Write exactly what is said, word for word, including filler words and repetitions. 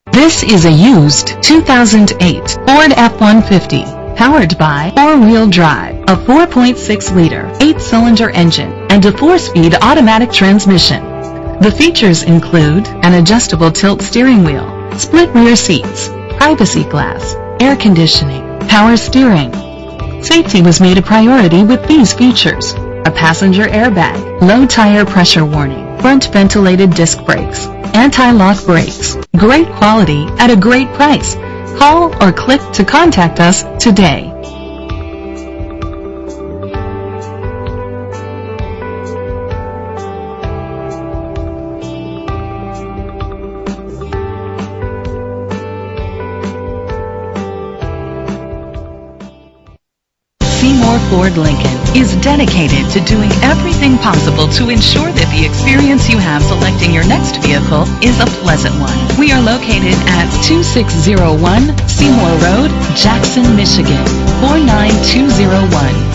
This is a used two thousand eight Ford F one fifty, powered by four-wheel drive, a four point six liter, eight-cylinder engine, and a four-speed automatic transmission. The features include an adjustable tilt steering wheel, split rear seats, privacy glass, air conditioning, power steering. Safety was made a priority with these features: a passenger airbag, low tire pressure warning, front ventilated disc brakes, anti-lock brakes. Great quality at a great price. Call or click to contact us today. Seymour Ford Lincoln is dedicated to doing everything possible to ensure that the experience you have selecting your next vehicle is a pleasant one. We are located at two six zero one Seymour Road, Jackson, Michigan four nine two zero one.